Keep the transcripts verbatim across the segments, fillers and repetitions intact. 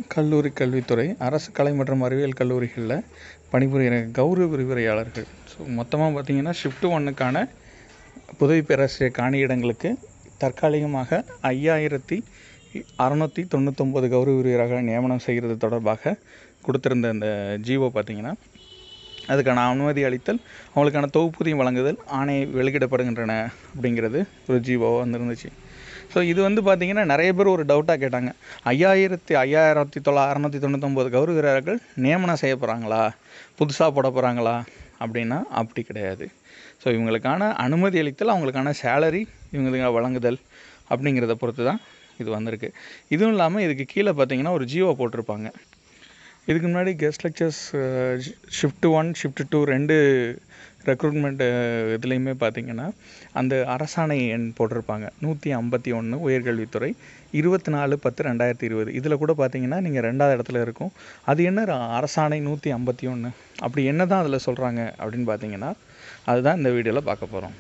கல்லூரி கல்வித்துறை அரசு கலை மற்றும் அறிவியல் கல்லூரிகளில் பணிபுரிகிற கௌரவ விரிவுரையாளர்கள். ஸோ மொத்தமாக பார்த்திங்கன்னா ஷிஃப்ட் ஒன்றுக்கான உதவி பேராசிரியர் காணியிடங்களுக்கு தற்காலிகமாக ஐயாயிரத்தி அறநூற்றி தொண்ணூத்தொம்பது கௌரவ விரிவுரையாக நியமனம் செய்கிறது தொடர்பாக கொடுத்துருந்த இந்த ஜிஓ பார்த்திங்கன்னா அதுக்கான அனுமதி அளித்தல், அவங்களுக்கான தொகுப்பூதியம் வழங்குதல் ஆணை வெளியிடப்படுகின்றன அப்படிங்கிறது ஒரு ஜிஓவாக வந்துருந்துச்சு. ஸோ இது வந்து பார்த்திங்கன்னா நிறைய பேர் ஒரு டவுட்டாக கேட்டாங்க, ஐயாயிரத்தி ஐயாயிரத்தி தொள்ளா அறநூற்றி தொண்ணூத்தொம்பது கௌரவ வீரர்கள் நியமனம் செய்ய போகிறாங்களா, புதுசாக போட போகிறாங்களா அப்படின்னா அப்படி கிடையாது. ஸோ இவங்களுக்கான அனுமதி அளித்தல், அவங்களுக்கான சேலரி இவங்களுக்கு வழங்குதல் அப்படிங்கிறத பொறுத்து தான் இது வந்திருக்கு. இதுவும் இல்லாமல் இதுக்கு கீழே பார்த்திங்கன்னா ஒரு ஜிஓ போட்டிருப்பாங்க. இதுக்கு முன்னாடி guest lectures shift one shift two ரெண்டு ரெக்ரூட்மெண்ட்டு இதுலேயுமே பார்த்திங்கன்னா அந்த அரசாணை எண் போட்டிருப்பாங்க. நூற்றி ஐம்பத்தி ஒன்று உயர்கல்வித்துறை இருபத்தி நாலு பத்து ரெண்டாயிரத்தி இருபது இதில் கூட பார்த்திங்கன்னா நீங்கள் ரெண்டாவது இடத்துல இருக்கும். அது என்ன அரசாணை நூற்றி ஐம்பத்தி ஒன்று அப்படி என்ன தான் அதில் சொல்கிறாங்க அப்படின்னு பார்த்தீங்கன்னா அதுதான் இந்த வீடியோவில் பார்க்க போகிறோம்.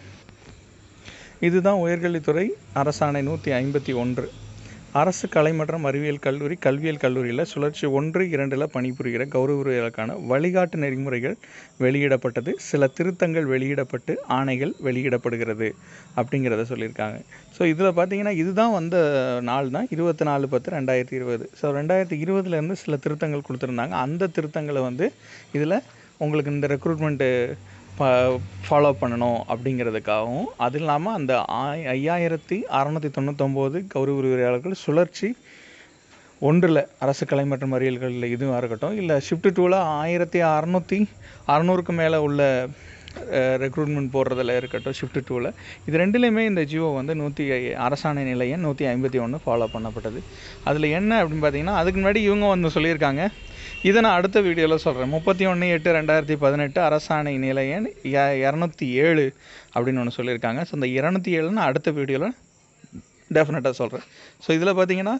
இதுதான் உயர்கல்வித்துறை அரசாணை நூற்றி ஐம்பத்தி ஒன்று. அரசு கலை மற்றும் அறிவியல் கல்லூரி கல்வியல் கல்லூரியில் சுழற்சி ஒன்று இரண்டில் பணிபுரிகிற கௌரவ விரிவுரைகளுக்கான வழிகாட்டு நெறிமுறைகள் வெளியிடப்பட்டது, சில திருத்தங்கள் வெளியிடப்பட்டு ஆணைகள் வெளியிடப்படுகிறது அப்படிங்கிறத சொல்லியிருக்காங்க. ஸோ இதில் பார்த்தீங்கன்னா இதுதான் வந்த நாள் தான் இருபத்தி நாலு பத்து ரெண்டாயிரத்தி இருபது. ஸோ ரெண்டாயிரத்தி இருபதுலேருந்து சில திருத்தங்கள் கொடுத்துருந்தாங்க. அந்த திருத்தங்களை வந்து இதில் உங்களுக்கு இந்த ரெக்ரூட்மெண்ட்டு ப ஃபாலோ பண்ணணும் அப்படிங்கிறதுக்காகவும், அது இல்லாமல் அந்த ஐயாயிரத்தி அறநூற்றி தொண்ணூத்தொம்போது கௌரவ விரிவுரையாளர்கள் சுழற்சி ஒன்றில் அரசு கலை மற்றும் அறிவியல்களில் இதுவாக இருக்கட்டும், இல்லை ஷிஃப்ட் டூவில் ஆயிரத்தி அறநூற்றி அறநூறுக்கு மேலே உள்ள ரெக்ரூட்மெண்ட் போடுறதில் இருக்கட்டும் ஷிஃப்ட் டூவில், இது ரெண்டுலேயுமே இந்த ஜியோ வந்து நூற்றி அரசாணை நிலையம் நூற்றி ஐம்பத்தி ஒன்று ஃபாலோ பண்ணப்பட்டது. அதில் என்ன அப்படின்னு பார்த்தீங்கன்னா அதுக்கு முன்னாடி இவங்க வந்து சொல்லியிருக்காங்க, இதை நான் அடுத்த வீடியோவில் சொல்கிறேன். முப்பத்தி ஒன்று எட்டு ரெண்டாயிரத்தி பதினெட்டு அரசாணை நிலையம் இரநூத்தி ஏழு அப்படின்னு ஒன்று சொல்லியிருக்காங்க. ஸோ இந்த இரநூத்தி ஏழு நான் அடுத்த வீடியோவில் டெஃபினட்டாக சொல்கிறேன். ஸோ இதில் பார்த்தீங்கன்னா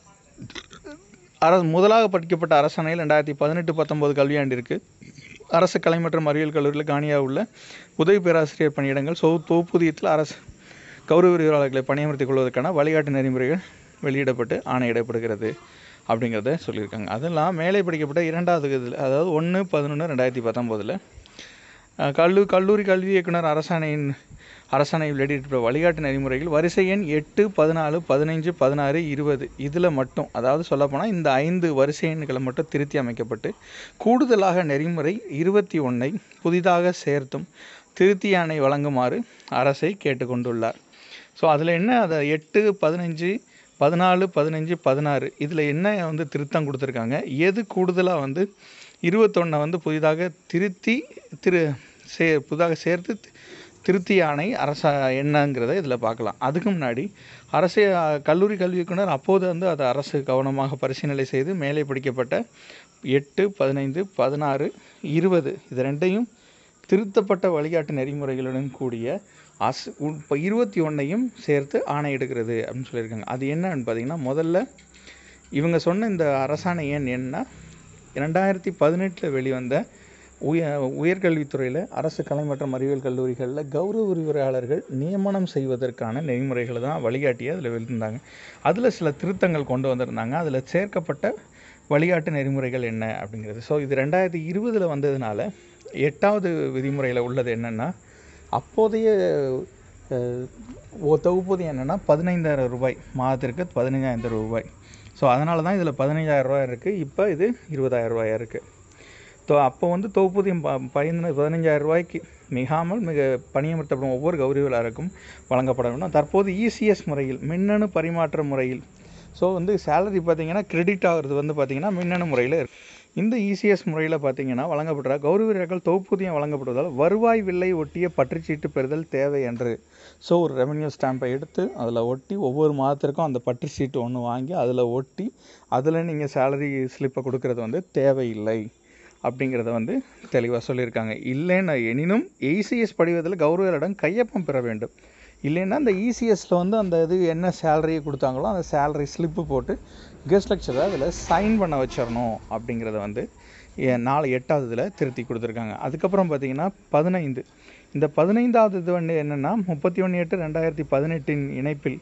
அர முதலாக படிக்கப்பட்ட அரசாணையில் ரெண்டாயிரத்தி பதினெட்டு பத்தொம்போது கல்வியாண்டிற்கு அரசு கலை மற்றும் அறிவியல் கல்லூரியில் காணியாக உள்ள உதவி பேராசிரியர் பணியிடங்கள் சொ தொகுப்பூதியத்தில் அரசு கௌரவ விரிவுரையாளர்களை பணியமர்த்திக் கொள்வதற்கான வழிகாட்டு நெறிமுறைகள் வெளியிடப்பட்டு ஆணையிடப்படுகிறது அப்படிங்கிறத சொல்லியிருக்காங்க. அதெல்லாம் மேலே படிக்கப்பட்ட இரண்டாவது இதில், அதாவது ஒன்று பதினொன்று ரெண்டாயிரத்தி பத்தொம்போதில் கல்லூ கல்லூரி கல்வி இயக்குனர் அரசாணையின் அரசாணை வெளியிட்ட வழிகாட்டு நெறிமுறைகள் வரிசை எண் எட்டு பதினாலு பதினைஞ்சு பதினாறு இருபது இதில் மட்டும், அதாவது சொல்லப்போனால் இந்த ஐந்து வரிசை எண்களை மட்டும் திருத்தி அமைக்கப்பட்டு கூடுதலாக நெறிமுறை இருபத்தி ஒன்றை புதிதாக சேர்த்தும் திருத்தி ஆணை வழங்குமாறு அரசை கேட்டுக்கொண்டுள்ளார். ஸோ அதில் என்ன, அதை எட்டு பதினஞ்சு பதினாலு பதினஞ்சு பதினாறு இதில் என்ன வந்து திருத்தம் கொடுத்துருக்காங்க, எது கூடுதலாக வந்து இருபத்தொன்னை வந்து புதிதாக திருத்தி திரு சே புதிதாக சேர்த்து திருத்தி ஆணை அரச என்னங்கிறத இதில் பார்க்கலாம். அதுக்கு முன்னாடி அரசு கல்லூரி கல்வி இயக்குனர் அப்போது வந்து அதை அரசு கவனமாக பரிசீலனை செய்து மேலே படிக்கப்பட்ட எட்டு பதினைந்து பதினாறு இருபது இது ரெண்டையும் திருத்தப்பட்ட வழிகாட்டு நெறிமுறைகளுடன் கூடிய அஸ் இப்போ இருபத்தி ஒன்றையும் சேர்த்து ஆணையிடுகிறது அப்படின்னு சொல்லியிருக்காங்க. அது என்னன்னு பார்த்தீங்கன்னா, முதல்ல இவங்க சொன்ன இந்த அரசாணை எண் என்ன, ரெண்டாயிரத்தி பதினெட்டில் வெளிவந்த உய உயர்கல்வித்துறையில் அரசு கலை மற்றும் அறிவியல் கல்லூரிகளில் கௌரவ விரிவுரையாளர்கள் நியமனம் செய்வதற்கான நெறிமுறைகளை தான் வழிகாட்டியாக அதில் வெளியிருந்தாங்க. அதில் சில திருத்தங்கள் கொண்டு வந்திருந்தாங்க. அதில் சேர்க்கப்பட்ட வழிகாட்டு நெறிமுறைகள் என்ன அப்படிங்கிறது. ஸோ இது ரெண்டாயிரத்தி இருபதில் வந்ததுனால எட்டாவது விதிமுறையில் உள்ளது என்னென்னா, அப்போதைய தொகுப்பூதியம் என்னென்னா பதினைந்தாயிரம் ரூபாய், மாதத்திற்கு பதினைஞ்சாயிரம் ரூபாய். ஸோ அதனால தான் இதில் பதினைஞ்சாயிரம் ரூபாய் இருக்குது, இப்போ இது இருபதாயிரம் ரூபாயாக இருக்குது. ஸோ அப்போ வந்து தொகுப்பூதியம் ப பதின பதினைஞ்சாயிரம் ரூபாய்க்கு மிகாமல் மிக பணியமர்த்தப்படும் ஒவ்வொரு கௌரவியாளருக்கும் வழங்கப்பட வேண்டும். தற்போது இசிஎஸ் முறையில் மின்னணு பரிமாற்ற முறையில், ஸோ வந்து சேலரி பார்த்திங்கன்னா கிரெடிட் ஆகிறது வந்து பார்த்திங்கன்னா மின்னணு முறையில் இருக்குது. இந்த இசிஎஸ் முறையில் பார்த்திங்கன்னா வழங்கப்படுற கௌரவ வீரர்கள் தொகுப்பூதியம் வழங்கப்படுவதால் வருவாய் வில்லை ஒட்டிய பற்றுச்சீட்டு பெறுதல் தேவை என்று, ஸோ ஒரு ரெவென்யூ ஸ்டாம்பை எடுத்து அதில் ஒட்டி ஒவ்வொரு மாதத்திற்கும் அந்த பற்றுச்சீட்டு ஒன்று வாங்கி அதில் ஒட்டி அதில் நீங்கள் சேலரி ஸ்லிப்பை கொடுக்கறது வந்து தேவையில்லை அப்படிங்கிறத வந்து தெளிவாக சொல்லியிருக்காங்க. இல்லைன்னா எனினும் இசிஎஸ் படிவத்தில் கௌரவரிடம் கையொப்பம் பெற வேண்டும். இல்லைன்னா அந்த இசிஎஸ்சில் வந்து அந்த இது என்ன சேலரியை கொடுத்தாங்களோ அந்த சேலரி ஸ்லிப்பு போட்டு கெஸ்ட் லெக்சரை அதில் சைன் பண்ண வச்சிடணும் அப்படிங்கிறத வந்து நாலு எட்டாவது இதில் திருத்தி கொடுத்துருக்காங்க. அதுக்கப்புறம் பார்த்திங்கன்னா பதினைந்து இந்த பதினைந்தாவது இது வந்து என்னென்னா முப்பத்தி ஒன்று எட்டு ரெண்டாயிரத்தி பதினெட்டின் இணைப்பில்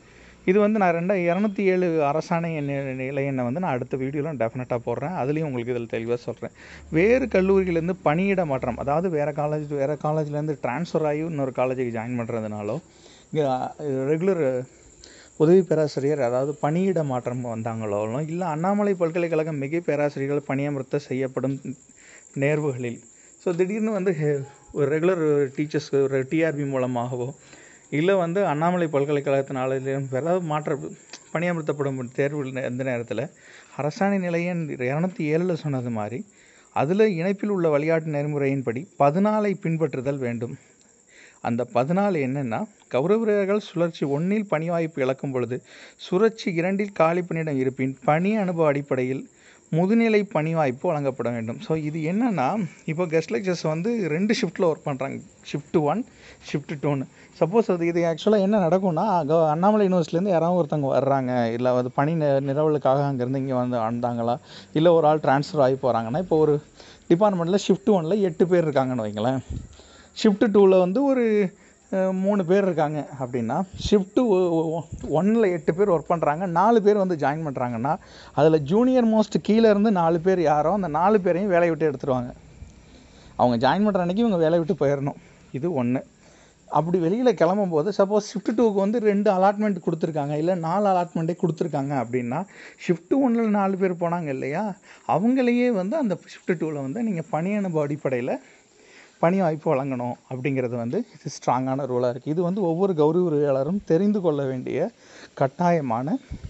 இது வந்து நான் ரெண்டா இரநூத்தி ஏழு அரசாணை நிலை எண்ணை வந்து நான் அடுத்த வீடியோவில் டெஃபினட்டாக போடுறேன். அதுலேயும் உங்களுக்கு இதில் தெளிவாக சொல்கிறேன். வேறு கல்லூரியிலேருந்து பணியிட மாற்றம், அதாவது வேறு காலேஜ் வேறு காலேஜ்லேருந்து ட்ரான்ஸ்ஃபர் ஆகி இன்னொரு காலேஜுக்கு ஜாயின் பண்ணுறதுனாலோ, இங்கே ரெகுலர் உதவி பேராசிரியர் அதாவது பணியிட மாற்றம் வந்தாங்களோ, இல்லை அண்ணாமலை பல்கலைக்கழகம் மிகை பேராசிரியர்கள் பணியமர்த்த செய்யப்படும் நேர்வுகளில், ஸோ திடீர்னு வந்து ஒரு ரெகுலர் டீச்சர்ஸ் ஒரு டிஆர்பி மூலமாகவோ, இல்லை வந்து அண்ணாமலை பல்கலைக்கழகத்தினால ஏதாவது மாற்ற பணியமர்த்தப்படும் தேர்வு எந்த நேரத்தில் அரசாணை நிலையம் இரநூத்தி ஏழில் சொன்னது மாதிரி அதில் இணைப்பில் உள்ள வழிகாட்டு நெறிமுறையின்படி பதினாலை பின்பற்றுதல் வேண்டும். அந்த பதினாலு என்னென்னா, கௌரவர்கள் சுழற்சி ஒன்றில் பணி வாய்ப்பு இழக்கும் பொழுது சுழற்சி இரண்டில் காலி பணியிடம் இருப்பின் பணி அனுபவ அடிப்படையில் முதுநிலை பணி வாய்ப்பு வழங்கப்பட வேண்டும். ஸோ இது என்னென்னா, இப்போ கெஸ்ட் லெக்சர்ஸ் வந்து ரெண்டு ஷிஃப்ட்டில் ஒர்க் பண்ணுறாங்க, ஷிஃப்ட் ஒன் ஷிஃப்ட் டூன்னு. சப்போஸ் அது இது ஆக்சுவலாக என்ன நடக்கும்னா, அண்ணாமலை யூனிவர்சிட்டிலேருந்து யாராவது ஒருத்தவங்க வர்றாங்க, இல்லை அது பணி நிரவலுக்காக அங்கேருந்து இங்கே வந்து வந்தாங்களா, இல்லை ஒரு ஆள் ட்ரான்ஸ்ஃபர் ஆகி போகிறாங்கன்னா, இப்போ ஒரு டிபார்ட்மெண்ட்டில் ஷிஃப்ட் ஒனில் எட்டு பேர் இருக்காங்கன்னு வைங்களேன், ஷிஃப்ட் டூவில் வந்து ஒரு மூணு பேர் இருக்காங்க அப்படின்னா, ஷிஃப்ட்டு ஒன்னில் எட்டு பேர் ஒர்க் பண்ணுறாங்க, நாலு பேர் வந்து ஜாயின் பண்ணுறாங்கன்னா, அதில் ஜூனியர் மோஸ்ட் கீழே இருந்து நாலு பேர் யாரோ அந்த நாலு பேரையும் வேலையை விட்டு எடுத்துருவாங்க. அவங்க ஜாயின் பண்ணுற அன்றைக்கி இவங்க வேலையை விட்டு போயிடணும். இது ஒன்று. அப்படி வெளியில் கிளம்பும் போது சப்போஸ் ஷிஃப்ட் டூக்கு வந்து ரெண்டு அலாட்மெண்ட் கொடுத்துருக்காங்க, இல்லை நாலு அலாட்மெண்ட்டே கொடுத்துருக்காங்க அப்படின்னா, ஷிஃப்ட் ஒன்றில் நாலு பேர் போனாங்க இல்லையா, அவங்களையே வந்து அந்த ஷிஃப்ட் டூவில் வந்து நீங்கள் பணி அனுபவ அடிப்படையில் பணி வாய்ப்பு வழங்கணும் அப்படிங்கிறது வந்து இது ஸ்ட்ராங்கான ரூலாக இருக்குது. இது வந்து ஒவ்வொரு கௌரவ உரிமையாளரும் தெரிந்து கொள்ள வேண்டிய கட்டாயமான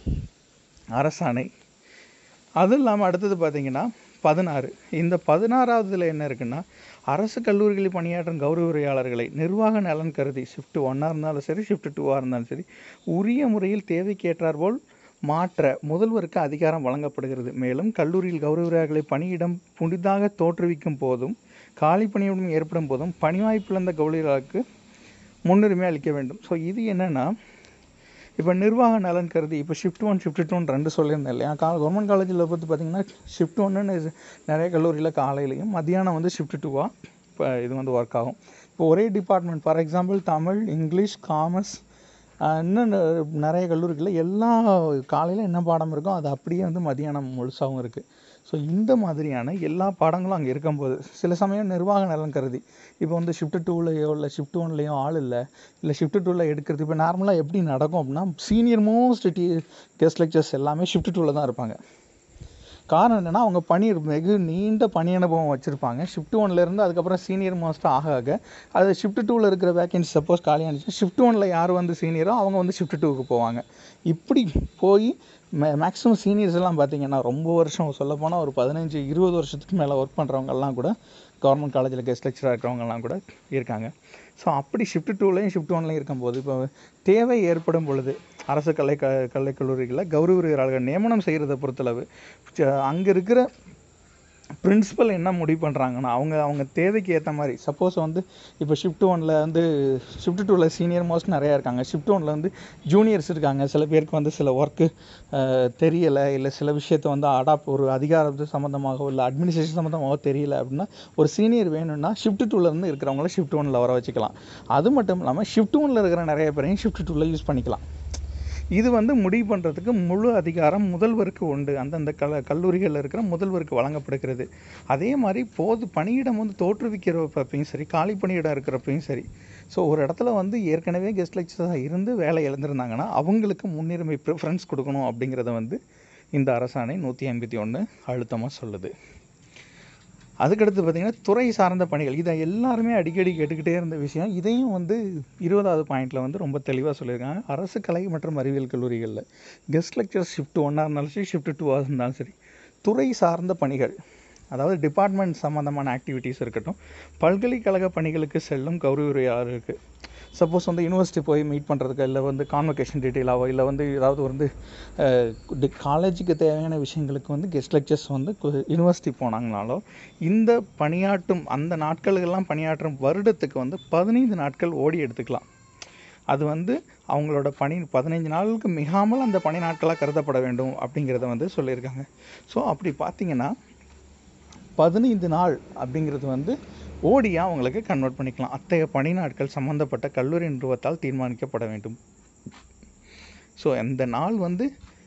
அரசாணை. அதுவும் இல்லாமல் அடுத்தது பார்த்திங்கன்னா பதினாறு. இந்த பதினாறாவதுல என்ன இருக்குன்னா, அரசு கல்லூரிகளில் பணியாற்றும் கௌரவ உரிமையாளர்களை நிர்வாக நலன் கருதி ஷிஃப்ட் ஒன்னாக இருந்தாலும் சரி, ஷிஃப்ட் டூவாக இருந்தாலும் சரி, உரிய முறையில் தேவைக்கேற்றாற்போல் மாற்ற முதல்வருக்கு அதிகாரம் வழங்கப்படுகிறது. மேலும் கல்லூரியில் கௌரவ உரிமையாளர்களை பணியிடம் புதிதாக தோற்றுவிக்கும் போதும் காலி பணியிடம் ஏற்படும் போதும் பணி வாய்ப்பிழந்த கௌரவர்களுக்கு முன்னுரிமை அளிக்க வேண்டும். ஸோ இது என்னென்னா, இப்போ நிர்வாக நலன் கருதி இப்போ ஷிஃப்ட் ஒன் ஷிஃப்ட் டூன்னு ரெண்டு சொல்லியிருந்தேன் இல்லையா. கா கவர்மெண்ட் காலேஜில் பார்த்து பார்த்திங்கன்னா ஷிஃப்ட் ஒன்றுன்னு நிறைய கல்லூரியில் காலையிலையும் மத்தியானம் வந்து ஷிஃப்ட் டூவாக இப்போ இது வந்து ஒர்க் ஆகும். இப்போ ஒரே department, for example Tamil, English, commerce, இன்னும் நிறைய கல்லூரிகளில் எல்லா காலையில் என்ன பாடம் இருக்கோ அது அப்படியே வந்து மதியானம் முழுசாகவும் இருக்குது. ஸோ இந்த மாதிரியான எல்லா பாடங்களும் அங்கே இருக்கும்போது சில சமயம் நிர்வாக நலன் கருதி இப்போ வந்து ஷிஃப்ட் டூலையோ இல்லை ஷிஃப்ட் ஒன்லேயோ ஆள் இல்லை, இல்லை ஷிஃப்ட் டூவில் எடுக்கிறது இப்போ நார்மலாக எப்படி நடக்கும் அப்படின்னா, சீனியர் மோஸ்ட் டி கெஸ்ட் லெக்சர்ஸ் எல்லாமே ஷிஃப்ட் டூவில் தான் இருப்பாங்க. காரணம் என்னென்னா, அவங்க பணி வெகு நீண்ட பணி அனுபவம் வச்சுருப்பாங்க. ஷிஃப்ட் ஒன்லேருந்து அதுக்கப்புறம் சீனியர் மோஸ்ட்டாக ஆக ஆக அது ஷிஃப்ட் டூவில் இருக்கிற வேக்கன்சி சப்போஸ் காலியாகிடுச்சு, ஷிஃப்ட் ஒனில் யார் வந்து சீனியரோ அவங்க வந்து ஷிஃப்ட் டூவுக்கு போவாங்க. இப்படி போய் மே மேக்ஸிமம் சீனியர்ஸ் எல்லாம் பார்த்திங்கன்னா ரொம்ப வருஷம், சொல்லப்போனால் ஒரு பதினஞ்சு இருபது வருஷத்துக்கு மேலே ஒர்க் பண்ணுறவங்கெல்லாம் கூட கவர்மெண்ட் காலேஜில் கெஸ்ட் லெக்சராக இருக்கிறவங்கலாம் கூட இருக்காங்க. ஸோ அப்படி ஷிஃப்ட் டூலையும் ஷிஃப்ட் ஒன்லையும் இருக்கும்போது இப்போ தேவை ஏற்படும் பொழுது அரசு கலை க கலைக்கல்லூரிகளில் கௌரவ உரிமையாளர்கள் நியமனம் செய்கிறத பொறுத்தளவு அங்கே இருக்கிற பிரின்சிபல் என்ன முடிவு பண்ணுறாங்கன்னா, அவங்க அவங்க தேவைக்கு ஏற்ற மாதிரி சப்போஸ் வந்து இப்போ ஷிஃப்ட் ஒனில் வந்து ஷிஃப்ட் டூவில் சீனியர் மோஸ்ட் நிறையா இருக்காங்க, ஷிஃப்ட் ஒனில் வந்து ஜூனியர்ஸ் இருக்காங்க, சில பேருக்கு வந்து சில ஒர்க்கு தெரியலை, இல்லை சில விஷயத்தை வந்து அடாப்ட் ஒரு அதிகாரத்து சம்மந்தமாகவோ இல்லை அட்மினிஸ்ட்ரேஷன் சம்மந்தமாகவோ தெரியல அப்படின்னா ஒரு சீனியர் வேணும்னா ஷிஃப்ட் டூலேருந்து இருக்கிறவங்கள ஷிஃப்ட் ஒனில் வர வச்சுக்கலாம். அது மட்டும் இல்லாமல் ஷிஃப்ட் ஒனில் இருக்கிற நிறைய பேரையும் ஷிஃப்ட் டூவில் யூஸ் பண்ணிக்கலாம். இது வந்து முடிவு பண்ணுறதுக்கு முழு அதிகாரம் முதல்வருக்கு உண்டு, அந்தந்த கல கல்லூரிகளில் இருக்கிற முதல்வருக்கு வழங்கப்படுகிறது. அதே மாதிரி போது பணியிடம் வந்து தோற்றுவிக்கிறப்பையும் சரி, காலி பணியிடம் இருக்கிறப்பையும் சரி, ஸோ ஒரு இடத்துல வந்து ஏற்கனவே கெஸ்ட் லெக்சராக இருந்து வேலை இழந்திருந்தாங்கன்னா அவங்களுக்கு முன்னுரிமை ப்ரிஃபரன்ஸ் கொடுக்கணும் அப்படிங்கிறத வந்து இந்த அரசாணை நூற்றி ஐம்பத்தி ஒன்று அழுத்தமாக சொல்லுது. அதுக்கடுத்து பார்த்திங்கன்னா துறை சார்ந்த பணிகள், இதை எல்லாருமே அடிக்கடி கேட்டுக்கிட்டே இருந்த விஷயம். இதையும் வந்து இருபதாவது பாயிண்டில் வந்து ரொம்ப தெளிவாக சொல்லியிருக்காங்க. அரசு கலை மற்றும் அறிவியல் கல்லூரிகளில் கெஸ்ட் லெக்சர் ஷிஃப்ட் ஒன்னாக இருந்தாலும் சரி, ஷிஃப்ட் டூவாக இருந்தாலும் சரி, துறை சார்ந்த பணிகள், அதாவது டிபார்ட்மெண்ட் சம்மந்தமான ஆக்டிவிட்டீஸ் இருக்கட்டும், பல்கலைக்கழக பணிகளுக்கு செல்லும் கௌரவ உரிமையாளருக்கு சப்போஸ் வந்து யூனிவர்சிட்டி போய் மீட் பண்ணுறதுக்கு, இல்லை வந்து கான்வொகேஷன் டீட்டெயிலாகவோ, இல்லை வந்து ஏதாவது வந்து காலேஜுக்கு தேவையான விஷயங்களுக்கு வந்து கெஸ்ட் லெக்சர்ஸ் வந்து யூனிவர்சிட்டி போனாங்கனாலோ, இந்த பணியாற்றும் அந்த நாட்களுக்கெல்லாம் பணியாற்றும் வருடத்துக்கு வந்து பதினைந்து நாட்கள் ஓடி எடுத்துக்கலாம். அது வந்து அவங்களோட பணி பதினைஞ்சு நாளுக்கு மிகாமல் அந்த பணி நாட்களாக கருதப்பட வேண்டும் அப்படிங்கிறத வந்து சொல்லியிருக்காங்க. ஸோ அப்படி பார்த்திங்கன்னா பதினைந்து நாள் அப்படிங்கிறது வந்து ஓடியாக அவங்களுக்கு கன்வெர்ட் பண்ணிக்கலாம். அத்தகைய பணி நாட்கள் சம்மந்தப்பட்ட கல்லூரி நிறுவனத்தால் தீர்மானிக்கப்பட வேண்டும். ஸோ அந்த நாள் வந்து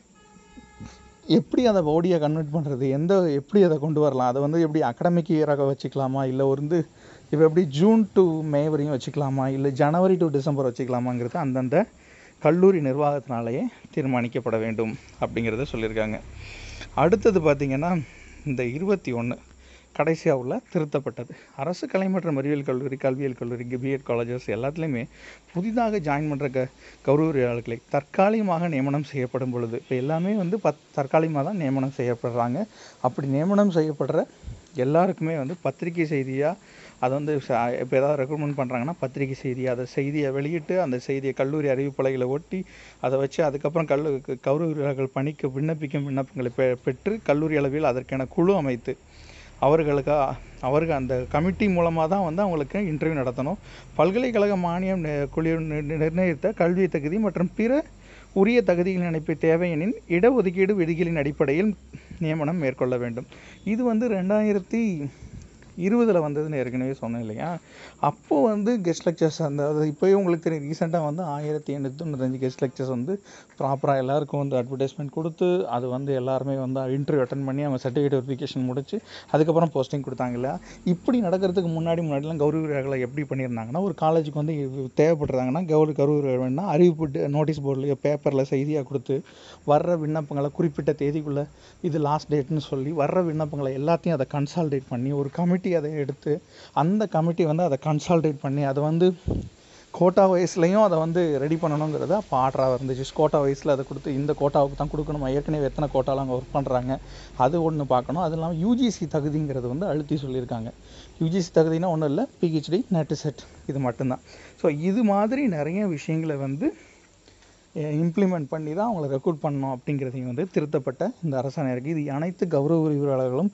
எப்படி அதை ஓடியை கன்வெர்ட் பண்ணுறது, எந்த எப்படி அதை கொண்டு வரலாம், அதை வந்து எப்படி அகடமிக் இயராக வச்சுக்கலாமா, இல்லை வந்து இப்போ எப்படி ஜூன் டு மே வரையும் வச்சுக்கலாமா, இல்லை ஜனவரி டு டிசம்பர் வச்சுக்கலாமாங்கிறது அந்தந்த கல்லூரி நிர்வாகத்தினாலேயே தீர்மானிக்கப்பட வேண்டும் அப்படிங்கிறத சொல்லியிருக்காங்க. அடுத்தது பார்த்திங்கன்னா இந்த இருபத்தி ஒன்று கடைசியாக உள்ள திருத்தப்பட்டது. அரசு கலை மற்றும் அறிவியல் கல்லூரி, கல்வியியல் கல்லூரி, பிஎட் காலேஜஸ் எல்லாத்துலேயுமே புதிதாக ஜாயின் பண்ணுற க கௌரவியாளர்களை தற்காலிகமாக நியமனம் செய்யப்படும் பொழுது, இப்போ எல்லாமே வந்து பத் தற்காலிகமாக தான் நியமனம் செய்யப்படுறாங்க. அப்படி நியமனம் செய்யப்படுற எல்லாருக்குமே வந்து பத்திரிகை செய்தியாக அதை வந்து இப்போ ஏதாவது ரெக்ரூட்மெண்ட் பண்ணுறாங்கன்னா பத்திரிகை செய்தியாக அதை செய்தியை வெளியிட்டு அந்த செய்தியை கல்லூரி அறிவிப்பலைகளை ஒட்டி அதை வச்சு அதுக்கப்புறம் கல்லு கௌரவியாளர்கள் பணிக்கு விண்ணப்பிக்கும் விண்ணப்பங்களை பெ பெற்று கல்லூரி அளவில் அதற்கான குழு அமைத்து அவர்களுக்கு அவர்கள் அந்த கமிட்டி மூலமாக தான் வந்து அவங்களுக்கு இன்டர்வியூ நடத்தணும். பல்கலைக்கழக மானியம் குழு நிர்ணயித்த கல்வி தகுதி மற்றும் பிற உரிய தகுதிகளின் இணைப்பு தேவையெனின் இடஒதுக்கீடு விதிகளின் அடிப்படையில் நியமனம் மேற்கொள்ள வேண்டும். இது வந்து ரெண்டாயிரத்தி இருபதில் வந்ததுன்னு ஏற்கனவே சொன்னேன் இல்லையா. அப்போது வந்து கெஸ்ட் லெக்சர்ஸ் அந்த அது இப்போயே உங்களுக்கு தெரியும், ரீசெண்டாக வந்து ஆயிரத்தி எண்ணூற்றி தொண்ணூத்தஞ்சு கெஸ்ட் லெக்சர்ஸ் வந்து ப்ராப்பராக எல்லாருக்கும் வந்து அட்வர்டைஸ்மெண்ட் கொடுத்து அது வந்து எல்லாருமே வந்து இன்டர்வியூ அட்டன் பண்ணி அவங்க சர்டிஃபிகேட் வெரிஃபிகேஷன் முடிச்சு அதுக்கப்புறம் போஸ்டிங் கொடுத்தாங்க இல்லையா. இப்படி நடக்கிறதுக்கு முன்னாடி முன்னாடிலாம் கௌரவியாளர்களை எப்படி பண்ணியிருந்தாங்கன்னா, ஒரு காலேஜுக்கு வந்து தேவைப்படுறாங்கன்னா கௌரவ கௌரவியாளர்னா அறிவிப்பு நோட்டீஸ் போர்டில் பேப்பரில் செய்தியாக கொடுத்து வர்ற விண்ணப்பங்களை குறிப்பிட்ட தேதிக்குள்ளே இது லாஸ்ட் டேட்னு சொல்லி வர்ற விண்ணப்பங்களை எல்லாத்தையும் அதை கன்சால்டேட் பண்ணி ஒரு கமிட்டி அதை எடுத்து அந்த கமிட்டி வந்து அதை கன்சால்டேட் பண்ணி அதை வந்து கோட்டா வயசுலையும் அதை வந்து ரெடி பண்ணணுங்கிறத அப்போ ஆர்டராக இருந்துச்சு. கோட்டா வயசில் அதை கொடுத்து இந்த கோட்டாவுக்கு தான் கொடுக்கணும், ஏற்கனவே எத்தனை கோட்டாவில் அங்கே ஒர்க் பண்ணுறாங்க அது ஒன்று பார்க்கணும். அது இல்லாமல் யூஜிசி தகுதிங்கிறது வந்து அழுத்தி சொல்லியிருக்காங்க. யூஜிசி தகுதினா ஒன்றும் இல்லை, பிஹெச்டி நெட் செட் இது மட்டும்தான். ஸோ இது மாதிரி நிறைய விஷயங்களை வந்து இம்ப்ளிமெண்ட் பண்ணி தான் அவங்களை ரெக்ரூட் பண்ணணும் அப்படிங்கிறதையும் வந்து திருத்தப்பட்ட இந்த அரசாணை இருக்குது. இது அனைத்து கௌரவ விரிவுரையாளர்களும்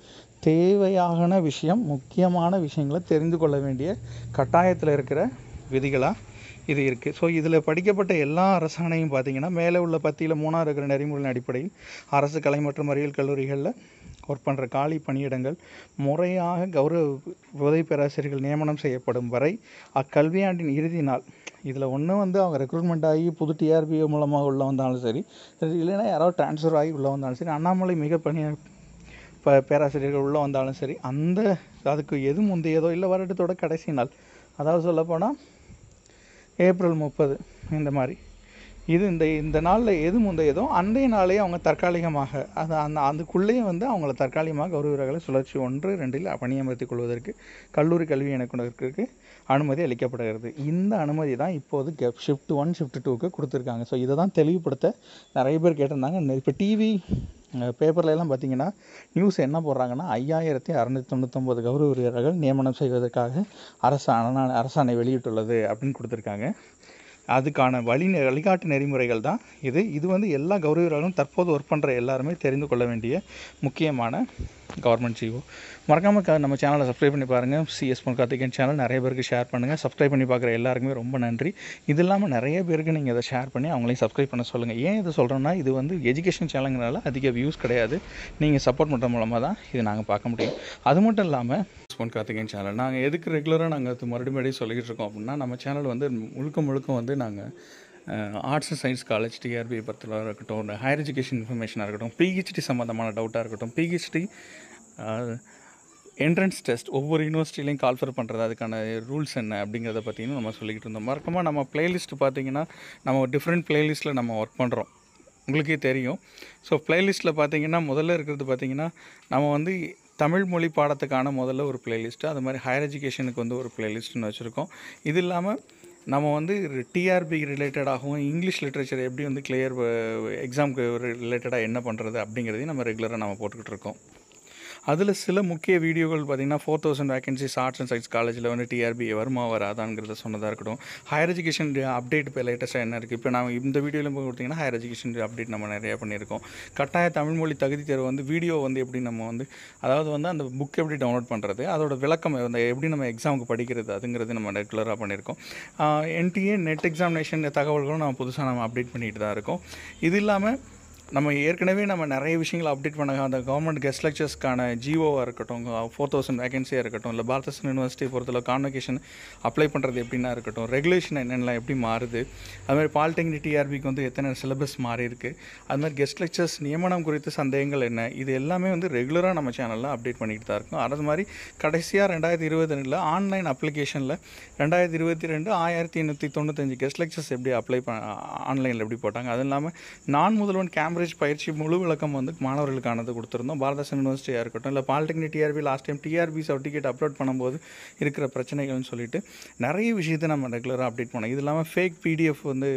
தேவையான விஷயம், முக்கியமான விஷயங்களை தெரிந்து கொள்ள வேண்டிய கட்டாயத்தில் இருக்கிற விதிகளாக இது இருக்குது. ஸோ இதில் படிக்கப்பட்ட எல்லா அரசாணையும் பார்த்திங்கன்னா மேலே உள்ள பத்தியில் மூணாவது இருக்கிற நெறிமுறையின் அடிப்படையில் அரசு கலை மற்றும் அறிவியல் கல்லூரிகளில் ஒர்க் பண்ணுற காலி பணியிடங்கள் முறையாக கௌரவ உதவி பேராசிரியர்கள் நியமனம் செய்யப்படும் வரை அக்கல்வியாண்டின் இறுதி நாள், இதில் ஒன்று வந்து அவங்க ரெக்ரூட்மெண்ட் ஆகி புது டிஆர்பிஓ மூலமாக உள்ள வந்தாலும் சரி, இல்லைன்னா யாராவது ட்ரான்ஸ்ஃபர் ஆகி உள்ளே வந்தாலும் சரி, அண்ணாமலை மிக பணி இப்போ பேராசிரியர்கள் உள்ளே வந்தாலும் சரி, அந்த அதுக்கு எது முந்தையதோ இல்லை வருடத்தோட கடைசி நாள், அதாவது சொல்லப்போனால் ஏப்ரல் முப்பது இந்த மாதிரி இது இந்த இந்த நாளில் எது முந்தையதோ அன்றைய நாளே அவங்க தற்காலிகமாக அது அந்த அதுக்குள்ளேயே வந்து அவங்கள தற்காலிகமாக கௌரவர்களை சுழற்சி ஒன்று ரெண்டில் பணியமர்த்திக் கொள்வதற்கு கல்லூரி கல்வி இயக்குநருக்கு அனுமதி அளிக்கப்படுகிறது. இந்த அனுமதி தான் இப்போது கெப் ஷிஃப்ட் ஒன் ஷிஃப்ட் டூக்கு கொடுத்துருக்காங்க. ஸோ இதை தான் தெளிவுபடுத்த நிறைய பேர் கேட்டிருந்தாங்க. இப்போ டிவி பேப்பர்லாம் பார்த்தீங்கன்னா நியூஸ் என்ன போடுறாங்கன்னா, ஐயாயிரத்தி அறநூற்றி தொண்ணூற்றொம்பது கௌரவ உறுப்பினர்கள் நியமனம் செய்வதற்காக அரசாணை அரசாணை வெளியிட்டுள்ளது அப்படின்னு கொடுத்துருக்காங்க. அதுக்கான வழி வழிகாட்டு நெறிமுறைகள் தான் இது. இது வந்து எல்லா கௌரவர்களும் தற்போது ஒர்க் பண்ணுற எல்லாருமே தெரிந்து கொள்ள வேண்டிய முக்கியமான கவர்மெண்ட் ஜிஓ. மறக்காமல் க நம்ம சேனலை சப்ஸ்கிரைப் பண்ணி பாருங்கள். சிஎஸ் பொன் கார்த்திகேயன் சேனல் நிறைய பேருக்கு ஷேர் பண்ணுங்கள். சப்ஸ்கிரைப் பண்ணி பார்க்குற எல்லாருக்குமே ரொம்ப நன்றி. இது இல்லாமல் நிறைய பேருக்கு நீங்கள் இதை ஷேர் பண்ணி அவங்களையும் சப்ஸ்கிரைப் பண்ண சொல்லுங்கள். ஏன் இதை சொல்கிறோன்னா, இது வந்து எஜுகேஷன் சேனலுங்கிறனால அதிக வியூஸ் கிடையாது. நீங்கள் சப்போர்ட் பண்ணுற மூலமாக தான் இது நாங்கள் பார்க்க முடியும். அது மட்டும் இல்லாமல் பொன் கார்த்திகேயன் சேனல் நாங்கள் எதுக்கு ரெகுலராக நாங்கள் அது மறுபடியும் மறுபடியும் சொல்லிக்கிட்டு இருக்கோம் அப்படின்னா, நம்ம சேனல் வந்து முழுக்க முழுக்க வந்து நாங்கள் arts and science college TRB பற்றிலாம் இருக்கட்டும், ஹையர் எஜுகேஷன் இன்ஃபர்மேஷனாக இருக்கட்டும், பிஹெச்டி சம்மந்தமான டவுட்டாக இருக்கட்டும், பிஹெச்டி என்ட்ரன்ஸ் டெஸ்ட் ஒவ்வொரு யூனிவர்சிட்டிலையும் கால்ஃபர் பண்ணுறது அதுக்கான ரூல்ஸ் என்ன அப்படிங்கிறத பற்றியும் நம்ம சொல்லிக்கிட்டு இருந்தோம். மறக்காமல் நம்ம பிளேலிஸ்ட் பார்த்திங்கன்னா நம்ம டிஃப்ரெண்ட் பிளேலிஸ்ட்டில் நம்ம ஒர்க் பண்ணுறோம், உங்களுக்கே தெரியும். ஸோ பிளேலிஸ்ட்டில் பார்த்திங்கன்னா முதல்ல இருக்கிறது பார்த்திங்கன்னா நம்ம வந்து தமிழ் மொழி பாடத்துக்கான முதல்ல ஒரு பிளேலிஸ்ட்டு, அது மாதிரி ஹையர் எஜுகேஷனுக்கு வந்து ஒரு பிளேலிஸ்ட்டுன்னு வச்சுருக்கோம். இது இல்லாமல் நம்ம வந்து டிஆர்பி ரிலேட்டடாகவும் இங்கிலீஷ் லிட்ரேச்சர் எப்படி வந்து கிளியர் எக்ஸாமுக்கு ரிலேட்டடாக என்ன பண்ணுறது அப்படிங்கிறதையும் நம்ம ரெகுலராக நம்ம போட்டுக்கிட்டு இருக்கோம். அதில் சில முக்கிய வீடியோக்கள் பார்த்திங்கன்னா four thousand vacancies arts and science காலேஜில் வந்து டிஆர்பி வருமா வராதாங்கிறத சொன்னதாக இருக்கட்டும். ஹையர் எஜுகேஷன் அப்டேட் இப்போ லேட்டஸ்ட்டாக என்ன இருக்குது, இப்போ நான் இந்த வீடியோவில் போய் கொடுத்திங்கன்னா ஹையர் எஜுகேஷன் அப்டேட் நம்ம நிறையா பண்ணியிருக்கோம். கட்டாய தமிழ்மொழி தகுதி தேர்வு வந்து வீடியோ வந்து எப்படி நம்ம வந்து அதாவது வந்து அந்த புக் எப்படி டவுன்லோட் பண்ணுறது, அதோட விளக்கம் அந்த எப்படி நம்ம எக்ஸாமுக்கு படிக்கிறது அதுங்கிறது நம்ம ரெகுலராக பண்ணியிருக்கோம். என்டிஏ நெட் எக்ஸாமினேஷன் தகவல்களும் நம்ம புதுசாக நம்ம அப்டேட் பண்ணிட்டு தான் இருக்கோம். இது இல்லாமல் நம்ம ஏற்கனவே நம்ம நிறைய விஷயங்களை அப்டேட் பண்ணாங்க. அந்த கவர்மெண்ட் கெஸ்ட் லெக்சர்ஸ்க்கான ஜிஓவாக இருக்கட்டும், ஃபோர் தௌசண்ட் வேகன்சியாக இருக்கட்டும், இல்லை பாரதஸ்டன் யூனிவர்சிட்டி பொறுத்தவரை கான்வகேஷன் அப்ளை பண்ணுறது எப்படின்னா இருக்கட்டும், ரெகுலேஷன் என்னென்னலாம் எப்படி மாறுது, அதுமாதிரி பாலிடெக்னிக் டிஆர்பிக்கு வந்து எத்தனை சிலபஸ் மாறி இருக்குது, அதுமாதிரி கெஸ்ட் லெக்சர்ஸ் நியமனம் குறித்த சந்தேகங்கள் என்ன, இது எல்லாமே வந்து ரெகுலராக நம்ம சேனலில் அப்டேட் பண்ணிட்டு தான் இருக்கும். அது மாதிரி கடைசியாக ரெண்டாயிரத்தி இருபத்தி ரெண்டில் ஆன்லைன் அப்ளிகேஷனில் ரெண்டாயிரத்தி இருபத்தி ரெண்டு ஆயிரத்தி எண்ணூற்றி தொண்ணூத்தஞ்சு கெஸ்ட் லெக்சர்ஸ் எப்படி அப்ளை ப ஆன்லைனில் எப்படி போட்டாங்க, அது இல்லாமல் நான் முதல்வன் கேம்பரேஜ் பயிற்சி முழு விளக்கம் வந்து மாணவர்களுக்கானது கொடுத்துருந்தோம். பாரதஸ்டன் யூனிவர்சிட்டியாக இருக்கட்டும், இல்லை polytechnic TRB last time TRB certificate upload பண்ணும்போது இருக்கிற பிரச்சனைகள்னு சொல்லிட்டு நிறைய விஷயத்தை நம்ம ரெகுலராக அப்டேட் பண்ணோம். இது இல்லாமல் ஃபேக் பிடிஎஃப் வந்து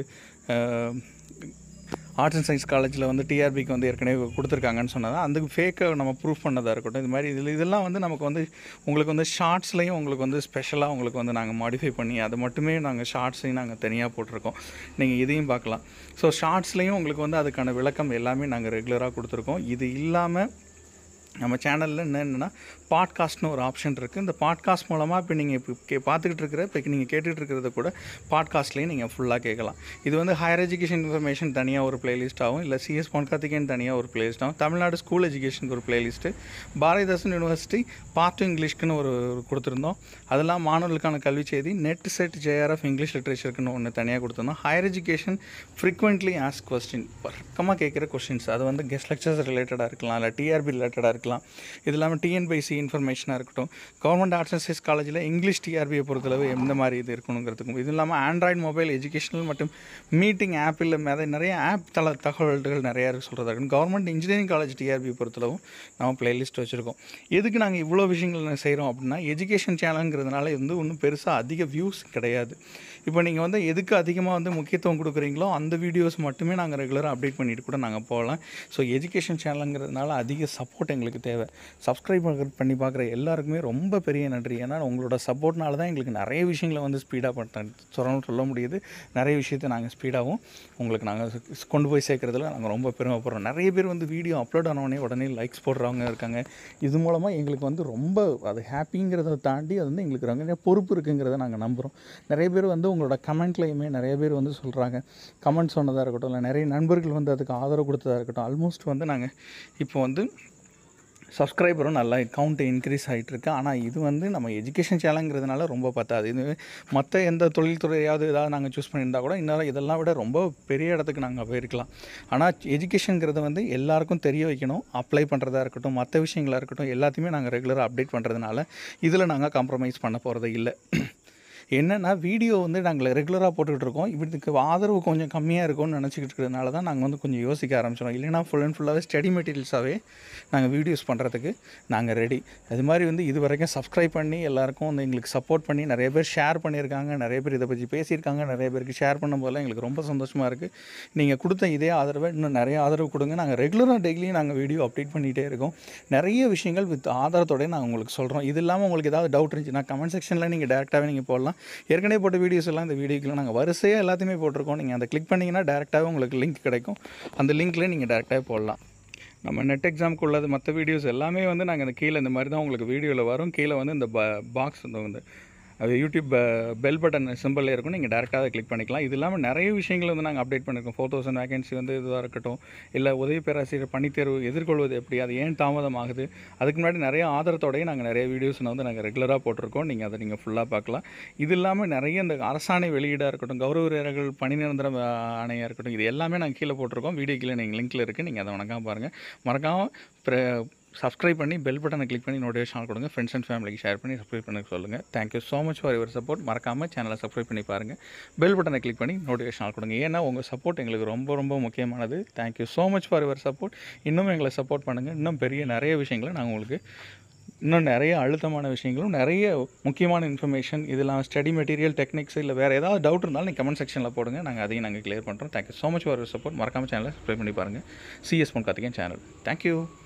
ஆர்ட்ஸ் அண்ட் சயின்ஸ் காலேஜில் வந்து டிஆர்பிக்கு வந்து ஏற்கனவே கொடுத்துருக்காங்கன்னு சொன்னது அந்த ஃபேக்கை நம்ம ப்ரூஃப் பண்ணதாக இருக்கட்டும். இது மாதிரி இதில் இதெல்லாம் வந்து நமக்கு வந்து உங்களுக்கு வந்து ஷார்ட்ஸ்லையும் உங்களுக்கு வந்து ஸ்பெஷலாக உங்களுக்கு வந்து நாங்கள் மாடிஃபை பண்ணி அதை மட்டுமே நாங்கள் ஷார்ட்ஸையும் நாங்கள் தனியாக போட்டிருக்கோம். நீங்கள் இதையும் பார்க்கலாம். ஸோ ஷார்ட்ஸ்லையும் உங்களுக்கு வந்து அதுக்கான விளக்கம் எல்லாமே நாங்கள் ரெகுலராக கொடுத்துருக்கோம். இது இல்லாமல் நம்ம சேனலில் என்னென்னா பாட்காஸ்ட்னு ஒரு ஆப்ஷன் இருக்குது. இந்த பாட்காஸ்ட் மூலமாக இப்போ நீங்கள் இப்போ கே பார்த்துக்கிட்டு இருக்கிற இப்போ நீங்கள் கேட்டுகிட்டு இருக்கிறத கூட பாட்காஸ்ட்லேயும் நீங்கள் ஃபுல்லாக கேட்கலாம். இது வந்து ஹையர் எஜுகேஷன் இன்ஃபர்மேஷன் தனியாக ஒரு பிளேலிஸ்ட் ஆகும், இல்லை சிஎஸ் பொன்கார்த்திகேயன் தனியாக ஒரு பிளேலிஸ்ட் ஆகும், தமிழ்நாடு ஸ்கூல் எஜுகேஷனுக்கு ஒரு playlist, Bharathidasan university part two இங்கிலீஷ்க்குன்னு ஒரு கொடுத்துருந்தோம். அதெல்லாம் மாணவர்களுக்கான கல்வி செய்தி, நெட் செட் ஜேஆர்எஃப் இங்கிலீஷ் லிட்ரேச்சருக்குன்னு ஒன்று தனியாக கொடுத்துருந்தோம். Higher education frequently ask question, பக்கமாக கேட்குற கொஸ்டின்ஸ், அது வந்து கெஸ்ட் லெக்சர்ஸ் ரிலேட்டடாக இருக்கலாம், இல்லை டிஆர்பி ரிலேட்டடாக இருக்கலாம். இது இல்லாமல் டிஎன்பிஎஸ்சி இன்ஃபர்மேஷனாக இருக்கட்டும், கவர்மெண்ட் ஆர்ட்ஸ் அண்ட் சயின்ஸ் காலேஜில் இங்கிலீஷ் டிஆர்பியை பொறுத்தளவு எந்த மாதிரி இது இருக்கணுங்கிறதுக்கும், இது இல்லாமல் ஆண்ட்ராய்டு மொபைல் எஜுகேஷனல் மற்றும் மீட்டிங் ஆப்பில் மேலே நிறைய ஆப் தல தகவல்கள் நிறையா இருக்குது சொல்கிறதா இருக்கணும். கவர்மெண்ட் இன்ஜினியரிங் காலேஜ் டிஆர்பியை பொறுத்தளவும் நம்ம பிளேலிஸ்ட் வச்சுருக்கோம். எதுக்கு நாங்கள் இவ்வளோ விஷயங்கள் செய்கிறோம் அப்படின்னா, எஜுகேஷன் சேனலுங்கிறதுனால வந்து ஒன்றும் பெருசாக அதிக வியூஸ் கிடையாது. இப்போ நீங்கள் வந்து எதுக்கு அதிகமாக வந்து முக்கியத்துவம் கொடுக்குறீங்களோ அந்த வீடியோஸ் மட்டுமே நாங்கள் ரெகுலராக அப்டேட் பண்ணிட்டு கூட நாங்கள் போகலாம். ஸோ எஜுகேஷன் சேனலுங்கிறதுனால அதிக சப்போர்ட் எங்களுக்கு தேவை. சப்ஸ்கிரைப் பண்ணி பார்க்குற எல்லாருக்குமே ரொம்ப பெரிய நன்றி. ஏன்னா உங்களோட சப்போர்ட்னால தான் எங்களுக்கு நிறைய விஷயங்களை வந்து ஸ்பீடாக பண்ண சொல்ல சொல்ல முடியுது. நிறைய விஷயத்தை நாங்கள் ஸ்பீடாகவும் உங்களுக்கு நாங்கள் கொண்டு போய் சேர்க்குறதுல நாங்கள் ரொம்ப பெருமைப்படுறோம். நிறைய பேர் வந்து வீடியோ அப்லோட் ஆனோடனே உடனே லைக்ஸ் போடுறவங்க இருக்காங்க. இது மூலமாக எங்களுக்கு வந்து ரொம்ப அது ஹாப்பிங்கிறத தாண்டி அது வந்து எங்களுக்கு ரொம்ப பொறுப்பு இருக்குங்கிறத நாங்கள் நம்புகிறோம். நிறைய பேர் வந்து உங்களோட கமெண்ட்லேயுமே நிறைய பேர் வந்து சொல்கிறாங்க, கமெண்ட் சொன்னதாக இருக்கட்டும், இல்லை நிறைய நண்பர்கள் வந்து அதுக்கு ஆதரவு கொடுத்ததாக இருக்கட்டும். ஆல்மோஸ்ட் வந்து நாங்கள் இப்போ வந்து சப்ஸ்கிரைபரும் நல்லா கவுண்ட்டு இன்க்ரீஸ் ஆகிட்டுருக்கு. ஆனால் இது வந்து நம்ம எஜுகேஷன் சேனலுங்கிறதுனால ரொம்ப பத்தாது. இது மற்ற எந்த தொழில்துறையாவது ஏதாவது நாங்கள் சூஸ் பண்ணியிருந்தால் கூட இன்னும் இதெல்லாம் விட ரொம்ப பெரிய இடத்துக்கு நாங்கள் போயிருக்கலாம். ஆனால் எஜுகேஷனுங்கிறது வந்து எல்லாருக்கும் தெரிய வைக்கணும். அப்ளை பண்ணுறதா இருக்கட்டும், மற்ற விஷயங்களாக இருக்கட்டும், எல்லாத்தையுமே நாங்கள் ரெகுலராக அப்டேட் பண்ணுறதுனால இதில் நாங்கள் காம்ப்ரமைஸ் பண்ண போகிறது இல்லை. என்னென்னா வீடியோ வந்து நாங்கள் ரெகுலராக போட்டுக்கிட்டு இருக்கோம். இதுக்கு ஆதரவு கொஞ்சம் கம்மியாக இருக்கும்னு நினச்சிக்கிட்டு இருக்கிறதுனால தான் நாங்கள் வந்து கொஞ்சம் யோசிக்க ஆரம்பிச்சிடும். இல்லைனா ஃபுல் அண்ட் ஃபுல்லாகவே ஸ்டடி மெட்டீரியல்ஸாகவே நாங்கள் வீடியோஸ் பண்ணுறதுக்கு நாங்கள் ரெடி. அது மாதிரி வந்து இது வரைக்கும் சப்ஸ்கிரைப் பண்ணி எல்லாருக்கும் வந்து எங்களுக்கு சப்போர்ட் பண்ணி நிறைய பேர் ஷேர் பண்ணியிருக்காங்க, நிறைய பேர் இதை பற்றி பேசியிருக்காங்க, நிறைய பேருக்கு ஷேர் பண்ணும்போதெல்லாம் எங்களுக்கு ரொம்ப சந்தோஷமாக இருக்குது. நீங்கள் கொடுத்த இதே ஆதரவை இன்னும் நிறைய ஆதரவு கொடுங்க. நாங்கள் ரெகுலராக டெய்லியும் நாங்கள் வீடியோ அப்டேட் பண்ணிகிட்டே இருக்கோம். நிறைய விஷயங்கள் வித் ஆதாரத்தோடய நாங்கள் உங்களுக்கு சொல்கிறோம். இது இல்லாமல் உங்களுக்கு ஏதாவது டவுட் இருந்துச்சுன்னா கமெண்ட் செக்ஷனில் நீங்கள் டேரெக்டாகவே நீங்கள் போடலாம். ஏற்கனவே போட்ட வீடியோஸ் எல்லாம் இந்த வீடியோக்குள்ள நாங்கள் வரிசையாக எல்லாத்தையுமே போட்டிருக்கோம். நீங்கள் அதை கிளிக் பண்ணிங்கன்னா டேரெக்டாகவே உங்களுக்கு லிங்க் கிடைக்கும். அந்த லிங்க்லேயே நீங்கள் டேரெக்டாகவே போடலாம். நம்ம நெட் எக்ஸாமுக்கு உள்ளது மற்ற வீடியோஸ் எல்லாமே வந்து நாங்கள் இந்த கீழே இந்த மாதிரி தான் உங்களுக்கு வீடியோவில் வரும். கீழே வந்து இந்த பாக்ஸ் வந்து அது யூடியூப் பெல் பட்டன் சிம்பிளில் இருக்கும். நீங்கள் டேரெக்டாக அதை கிளிக் பண்ணிக்கலாம். இது இல்லாமல் நிறைய விஷயங்கள் வந்து நாங்கள் அப்டேட் பண்ணியிருக்கோம். ஃபோர் தௌசண்ட் வேகன்சி வந்து இதுவாக இருக்கட்டும், இல்லை உதவி பேராசிரியர் பணித்தேர்வு எதிர்கொள்வது எப்படி, அது ஏன் தாமதம் ஆகுது, அதுக்கு முன்னாடி நிறைய ஆதாரத்தோடையே நாங்கள் நிறைய வீடியோஸ் வந்து நாங்கள் ரெகுலராக போட்டிருக்கோம். நீங்கள் அதை நீங்கள் ஃபுல்லாக பார்க்கலாம். இது இல்லாமல் நிறைய இந்த அரசாணை வெளியீடாக இருக்கட்டும், கௌரவ வீரர்கள் பணி நிரந்தர ஆணையாக இருக்கட்டும், இது எல்லாமே நாங்கள் கீழே போட்டிருக்கோம். வீடியோ கீழே நீங்கள் லிங்க்கில் இருக்குது. நீங்கள் அதை வணக்கம் பாருங்கள். மறக்காமல் சப்ஸ்கிரைப் பண்ணி பெல் பட்டனை கிளிக் பண்ணி நோட்டிஃபிகேஷன் கொடுங்க. ஃப்ரெண்ட்ஸ் அண்ட் ஃபேமிலிக்கு ஷேர் பண்ணி சப்ஸ்கிரைப் பண்ண சொல்லுங்கள். Thank you so much for your support. மறக்காமல் சேனலை சப்ஸ்கிரைப் பண்ணி பாருங்கள். பெல் பட்டனை கிளிக் பண்ணி நோட்டிஃபிகேஷன் கொடுங்க. ஏன்னா உங்கள் சப்போர்ட் எங்களுக்கு ரொம்ப ரொம்ப முக்கியமானது. Thank you so much for your support. இன்னும் எங்களை சப்போர்ட் பண்ணுங்கள். இன்னும் பெரிய நிறைய விஷயங்களை நாங்கள் உங்களுக்கு இன்னும் நிறைய அழுத்தமான விஷயங்களும் நிறைய முக்கியமான இன்ஃபர்மேஷன் இதெல்லாம் ஸ்டடி மெட்டீரியல் டெக்னிக்ஸ் இல்லை வேறு ஏதாவது டவுட் இருந்தாலும் நீங்கள் கமெண்ட் செக்ஷனில் போடுங்க. நாங்கள் அதையும் நாங்கள் கிளியர் பண்ணுறோம். Thank you so much for your support. மறக்காமல் சேனலை சப்ஸ்கிரைப் பண்ணி பாருங்கள். CS Ponkarthikeyan channel. தேங்க்யூ.